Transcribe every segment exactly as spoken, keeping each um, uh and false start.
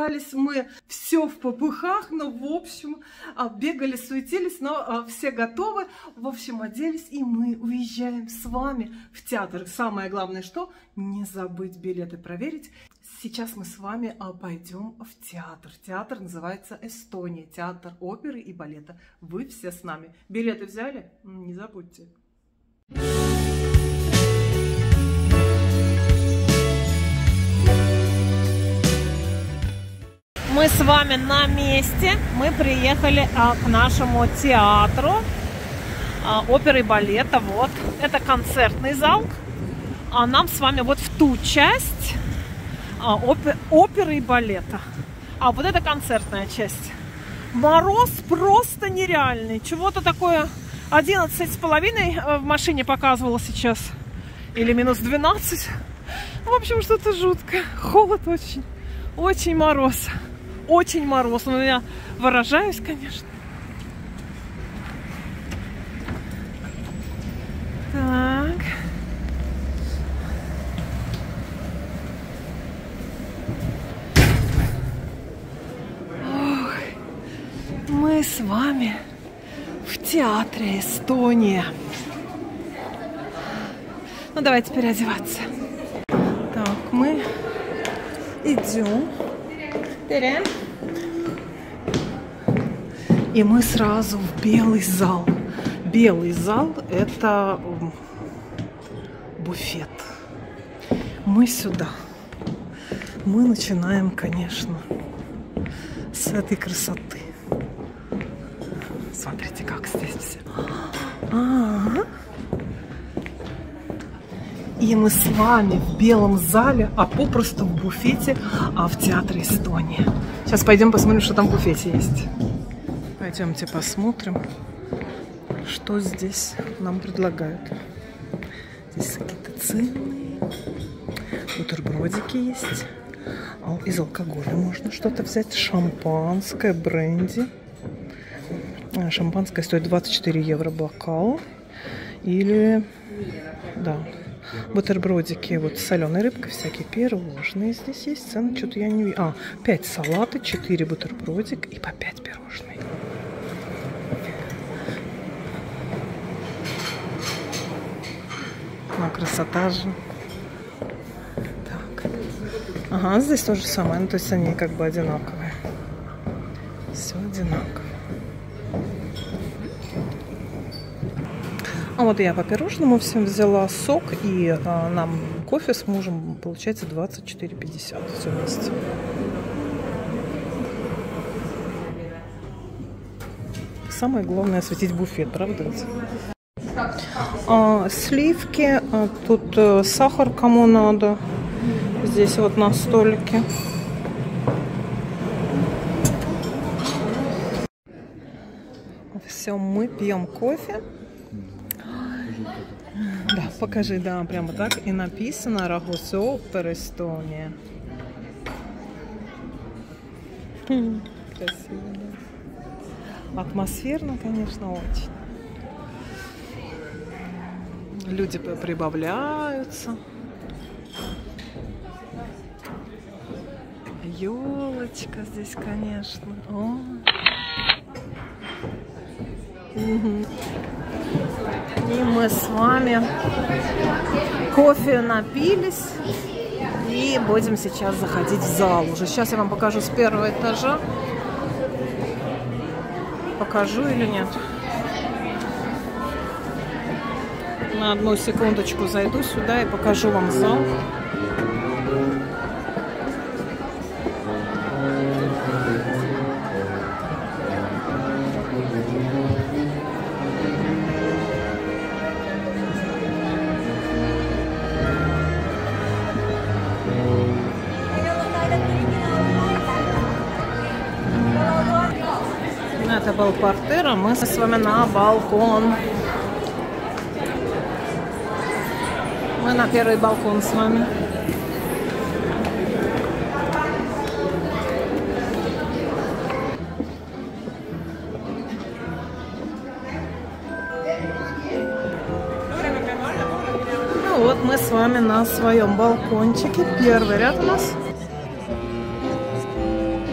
собрались мы все в попыхах, но в общем бегали, суетились, но все готовы, в общем оделись, и мы уезжаем с вами в театр. Самое главное, что не забыть билеты проверить. Сейчас мы с вами пойдем в театр. Театр называется Эстония, театр оперы и балета. Вы все с нами. Билеты взяли? Не забудьте. Мы с вами на месте. Мы приехали а, к нашему театру а, оперы и балета. Вот. Это концертный зал. А нам с вами вот в ту часть а, опер, оперы и балета. А вот это концертная часть. Мороз просто нереальный. Чего-то такое одиннадцать с половиной в машине показывало сейчас. Или минус двенадцать. В общем, что-то жуткое. Холод очень. Очень мороз. Очень мороз. Но я выражаюсь, конечно. Так. Ох. Мы с вами в театре Эстония. Ну, давайте переодеваться. Так, мы идем. И мы сразу в белый зал. Белый зал – это буфет. Мы сюда. Мы начинаем, конечно, с этой красоты. Смотрите, как здесь все. А-а-а. И мы с вами в белом зале, а попросту в буфете, а в театре Эстония. Сейчас пойдем посмотрим, что там в буфете есть. Пойдемте посмотрим, что здесь нам предлагают. Здесь какие-то цены, бутербродики есть. Из алкоголя можно что-то взять. Шампанское, бренди. Шампанское стоит двадцать четыре евро бокал. Или, да, бутербродики вот с соленой рыбкой, всякие пирожные. Здесь есть цены, что-то я не вижу. А, пять салата, четыре бутербродик и по пять пирожных. Ну, красота же. Так. Ага, здесь то же самое. Ну, то есть они как бы одинаковые. Все одинаково. А вот я по пирожному всем взяла сок, и а, нам кофе с мужем получается двадцать четыре пятьдесят. Все вместе. Самое главное осветить буфет, правда? А, сливки, а, тут а, сахар кому надо. Здесь вот на столике. Все, мы пьем кофе. Да, покажи, да, прямо так. И написано Рагус опера Эстония. Красиво, да. Атмосферно, конечно, очень. Люди прибавляются. Ёлочка здесь, конечно. О. Угу. И мы с вами кофе напились и будем сейчас заходить в зал. Уже сейчас я вам покажу с первого этажа. Покажу или нет? На одну секундочку зайду сюда и покажу вам зал. Это был портер, а мы с вами на балкон. Мы на первый балкон с вами. Ну вот мы с вами на своем балкончике. Первый ряд у нас.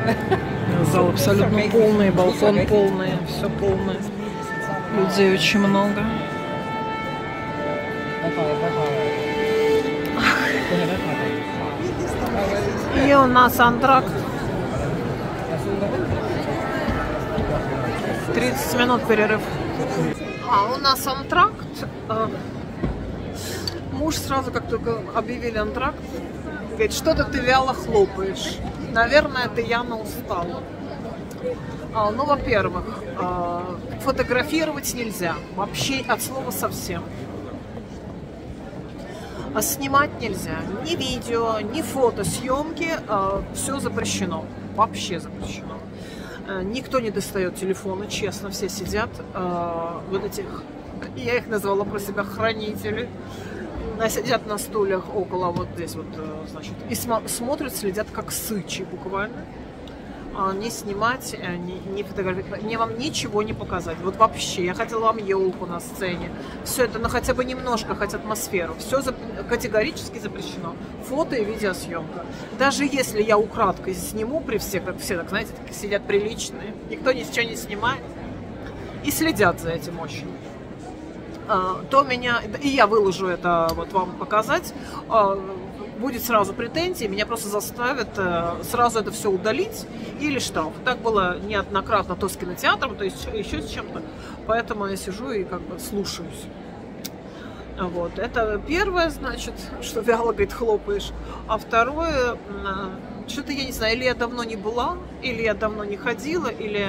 Зал абсолютно полный, балкон полный, все полное. Людей очень много. И у нас антракт. тридцать минут перерыв. А у нас антракт. Муж сразу, как только объявили антракт, говорит, что-то ты вяло хлопаешь. Наверное, это Яна устала. А, ну, во-первых, а, фотографировать нельзя. Вообще от слова совсем. А снимать нельзя. Ни видео, ни фотосъемки. А, все запрещено. Вообще запрещено. А, никто не достает телефона, честно. Все сидят. А, вот этих, я их назвала про себя хранители. Сидят на стульях около вот здесь вот, значит, и смотрят, следят как сычи буквально. Не снимать, не, не фотографировать, мне вам ничего не показать. Вот вообще, я хотела вам елку на сцене. Все это, ну хотя бы немножко, хоть атмосферу. Все зап... категорически запрещено. Фото и видеосъемка. Даже если я украдкой сниму при всех, как все, так знаете, так сидят приличные, никто ничего не снимает и следят за этим очень. То меня, и я выложу это вот вам показать, будет сразу претензии, меня просто заставят сразу это все удалить или штраф. Так было неоднократно то с кинотеатром, то есть еще с чем-то, поэтому я сижу и как бы слушаюсь. Вот, это первое, значит, что вяло, говорит, хлопаешь, а второе, что-то я не знаю, или я давно не была, или я давно не ходила, или...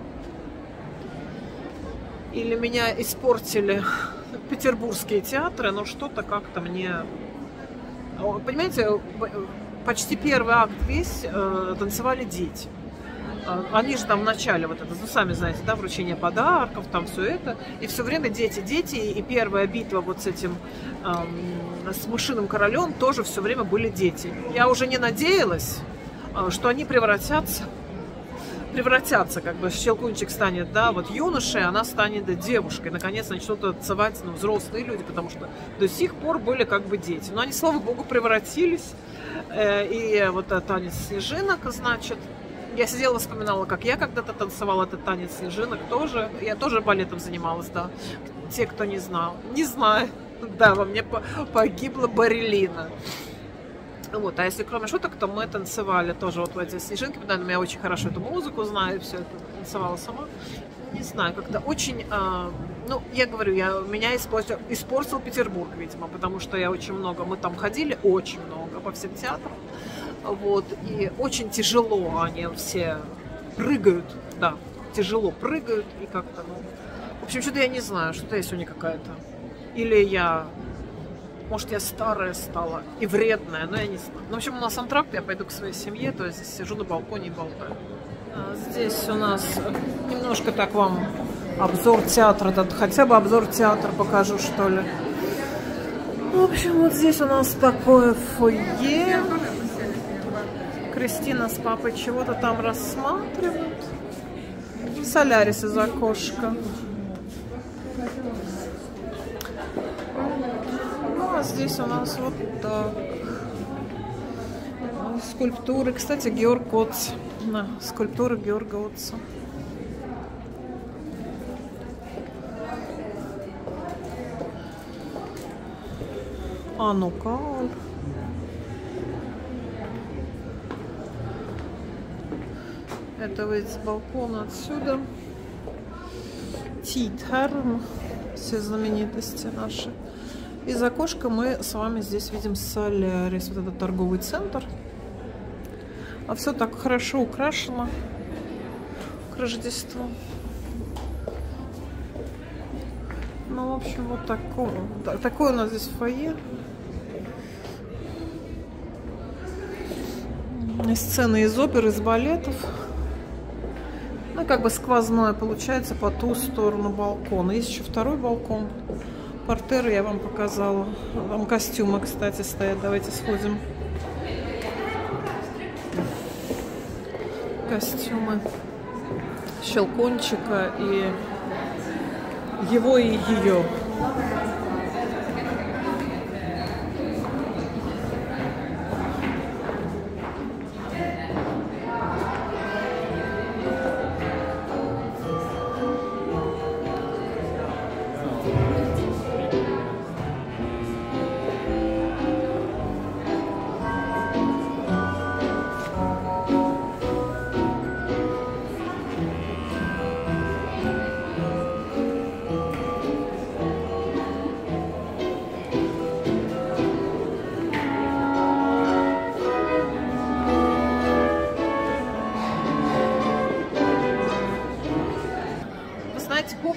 Или меня испортили петербургские театры, но что-то как-то мне... Понимаете, почти первый акт весь э, танцевали дети. Они же там в начале, вот это, ну, сами знаете, да, вручение подарков, там все это. И все время дети, дети. И первая битва вот с этим, э, с мышиным королем тоже все время были дети. Я уже не надеялась, э, что они превратятся... превратятся, как бы Щелкунчик станет, да, вот юношей, она станет да, девушкой, наконец начнут танцевать, ну, взрослые люди, потому что до сих пор были как бы дети, но они, слава богу, превратились, э, и вот этот танец снежинок, значит, я сидела, вспоминала, как я когда-то танцевала этот танец снежинок, тоже, я тоже балетом занималась, да, те, кто не знал, не знаю, да, во мне погибла Барелина. Вот, а если кроме шуток, то мы танцевали тоже вот в эти снежинки, потому что я очень хорошо эту музыку знаю, все это танцевала сама. Не знаю, как-то очень, э, ну, я говорю, я, меня испортил, испортил Петербург, видимо, потому что я очень много, мы там ходили, очень много по всем театрам, вот, и очень тяжело они все прыгают, да, тяжело прыгают, и как-то, ну, в общем, что-то я не знаю, что-то есть у них какая-то, или я... Может, я старая стала и вредная, но я не знаю. Ну, в общем, у нас антракт, я пойду к своей семье, то есть здесь сижу на балконе и болтаю. А здесь у нас немножко так вам обзор театра, хотя бы обзор театра покажу, что ли. В общем, вот здесь у нас такое фойе. Кристина с папой чего-то там рассматривают. Солярис из окошка. А здесь у нас вот так. Скульптуры. Кстати, Георг Отц. Да, скульптуры Георга Отца. А ну-ка. Это выйдет с балкона отсюда. Титхерм. Все знаменитости наши. Из окошка мы с вами здесь видим Солярис, вот этот торговый центр. А все так хорошо украшено к Рождеству. Ну, в общем, вот такое. Такое у нас здесь фойе. Сцены из опер, из балетов. Ну, как бы сквозное получается по ту сторону балкона. Есть еще второй балкон. Портеры я вам показала. Там костюмы, кстати, стоят. Давайте сходим. Костюмы Щелкунчика и его и ее.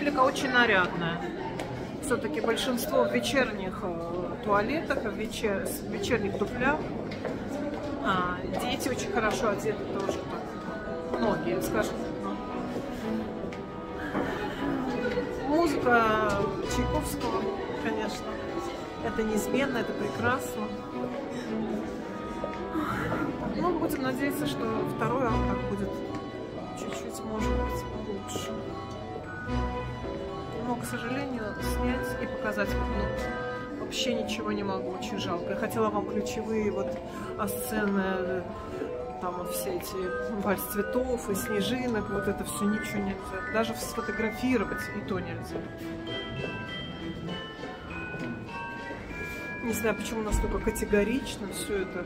Публика очень нарядная. Все-таки большинство в вечерних э, туалетах, в, вечер... в вечерних туфлях. А, дети очень хорошо одеты тоже. Так. Многие, скажем. Музыка Чайковского, конечно. Это неизменно, это прекрасно. Ну, будем надеяться, что второй акт будет чуть-чуть, может быть, лучше. Но, к сожалению, снять и показать, ну, вообще ничего не могу, очень жалко. Я хотела вам ключевые вот сцены, там все эти вальс цветов и снежинок, вот это все ничего нельзя. Даже сфотографировать и то нельзя. Не знаю, почему настолько категорично все это.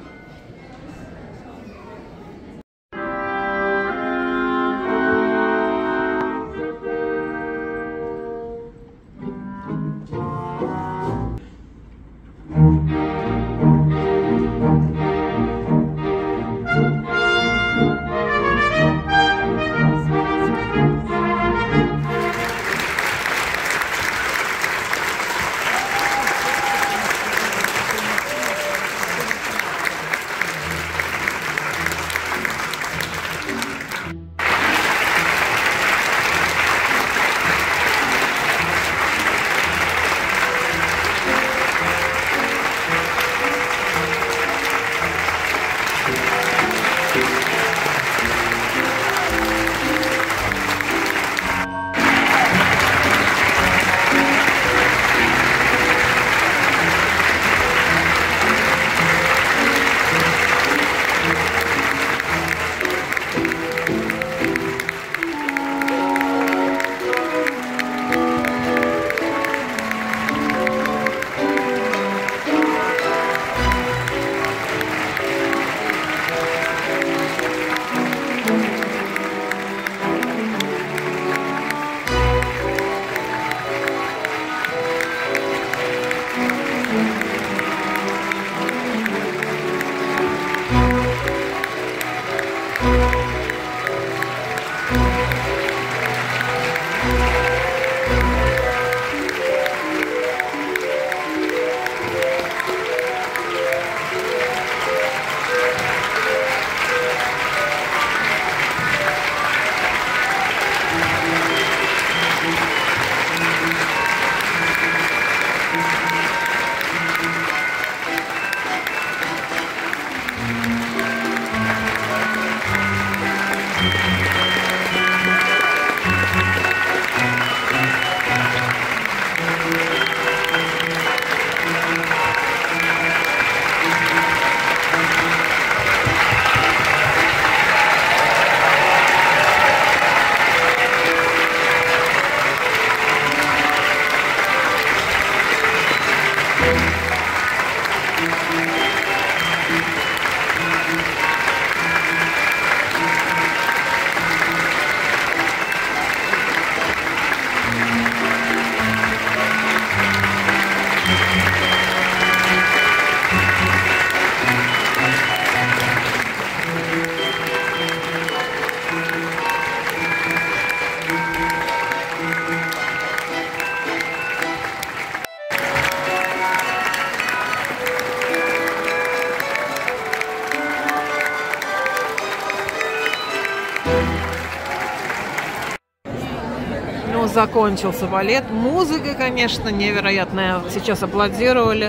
Закончился балет. Музыка, конечно, невероятная. Сейчас аплодировали.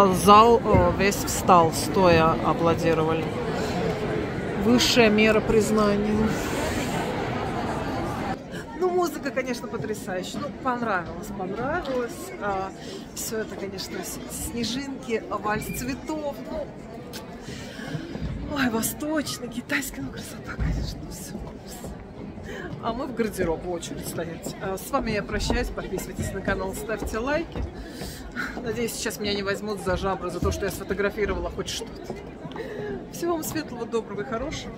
Зал весь встал, стоя аплодировали. Высшая мера признания. Ну, музыка, конечно, потрясающая. Ну, понравилось, понравилось. А, все это, конечно, снежинки, вальс цветов. Ну, ой, восточный, китайский, ну, красота, конечно, все. А мы в гардероб в очередь стоять. С вами я прощаюсь. Подписывайтесь на канал, ставьте лайки. Надеюсь, сейчас меня не возьмут за жабры за то, что я сфотографировала хоть что-то. Всего вам светлого, доброго и хорошего.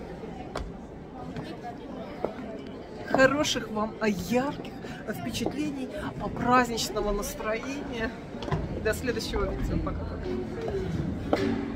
Хороших вам ярких впечатлений, праздничного настроения. До следующего видео. Пока-пока.